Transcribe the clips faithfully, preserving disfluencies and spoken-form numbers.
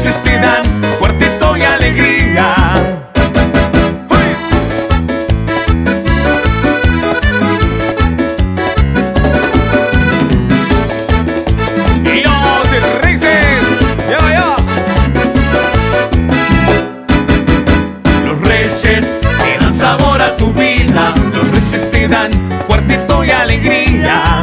Reyes te dan cuarteto y alegría. Y los Reyes, ya, ya. Los Reyes te dan sabor a tu vida. Los Reyes te dan cuarteto y alegría.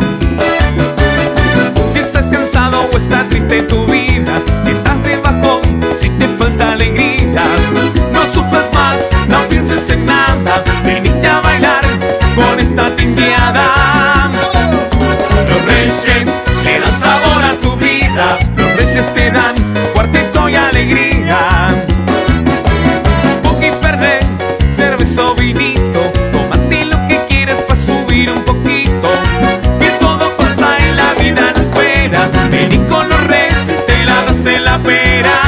Si estás cansado o está triste tu vida, si estás de bajón, si te falta alegría, no sufras más, no pienses en nada, venite a bailar con esta timbiada. Los Reyes le dan sabor a tu vida, los Reyes te dan cuarteto y alegría. Poqui verde, cerveza o vinito, tómate lo que quieras para subir un poquito, que todo pasa en la vida, no espera. Vení con los Reyes y te la das en la pera.